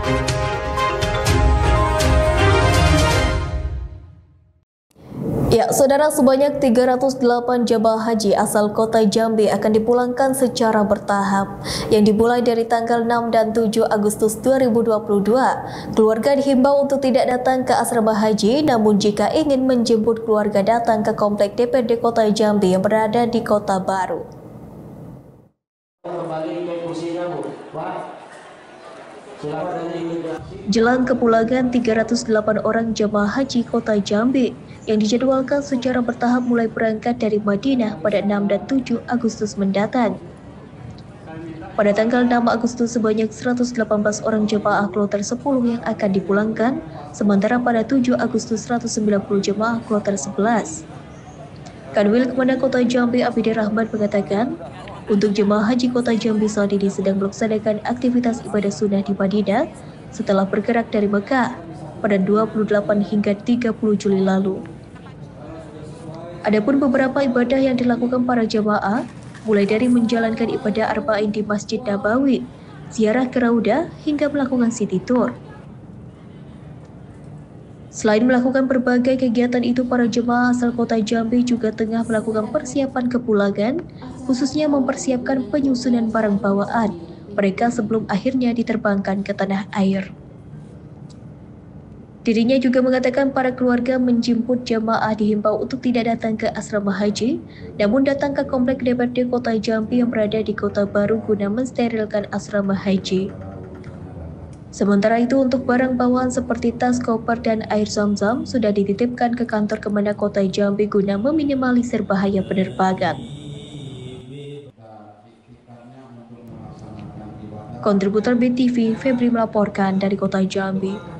Ya, saudara, sebanyak 308 jemaah haji asal kota Jambi akan dipulangkan secara bertahap yang dimulai dari tanggal 6 dan 7 Agustus 2022. Keluarga dihimbau untuk tidak datang ke asrama haji, namun jika ingin menjemput keluarga datang ke komplek DPRD Kota Jambi yang berada di Kota Baru. Jelang kepulangan 308 orang jemaah haji kota Jambi yang dijadwalkan secara bertahap mulai berangkat dari Madinah pada 6 dan 7 Agustus mendatang. Pada tanggal 6 Agustus sebanyak 118 orang jemaah kloter 10 yang akan dipulangkan, sementara pada 7 Agustus 190 jemaah kloter 11. Kanwil Kemendak Kota Jambi Abidin Rahman mengatakan, untuk jemaah haji kota Jambi saat ini sedang melaksanakan aktivitas ibadah sunnah di Madinah setelah bergerak dari Mekah pada 28 hingga 30 Juli lalu. Adapun beberapa ibadah yang dilakukan para jemaah, mulai dari menjalankan ibadah arba'in di Masjid Nabawi, ziarah ke Raudah, hingga melakukan city tour. Selain melakukan berbagai kegiatan itu, para jemaah asal kota Jambi juga tengah melakukan persiapan kepulangan, khususnya mempersiapkan penyusunan barang bawaan mereka sebelum akhirnya diterbangkan ke tanah air. Dirinya juga mengatakan para keluarga menjemput jemaah dihimbau untuk tidak datang ke asrama haji, namun datang ke komplek DPRD Kota Jambi yang berada di Kota Baru guna mensterilkan asrama haji. Sementara itu, untuk barang bawaan seperti tas, koper, dan air zam-zam sudah dititipkan ke kantor Kemendak Kota Jambi guna meminimalisir bahaya penerbangan. Kontributor BTV, Febri melaporkan dari Kota Jambi.